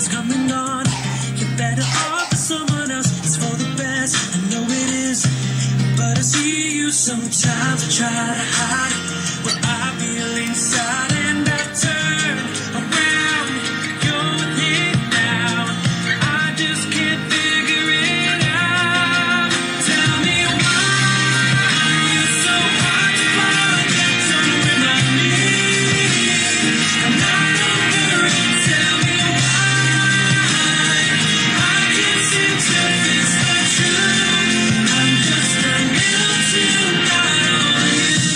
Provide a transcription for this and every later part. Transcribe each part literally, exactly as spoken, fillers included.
has come and gone. You're better off with someone else. It's for the best, I know it is. But I see you sometimes. I try to hide what I feel inside, and I turn around. You're with it now. I just can't figure it out. Tell me why you're so hard to find. Someone like me, I'm not over it. Tell me why I can't seem to fix the truth. I'm just a little too not over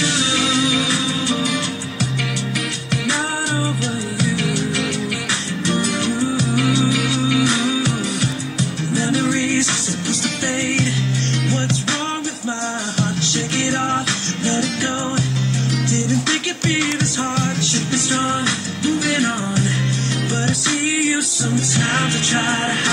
you, not over you. Memories supposed to fade. What's wrong with my heart? Shake it off, let it go. Didn't think it'd be this hard. Should be strong, moving on. But I see you sometimes. I try to hide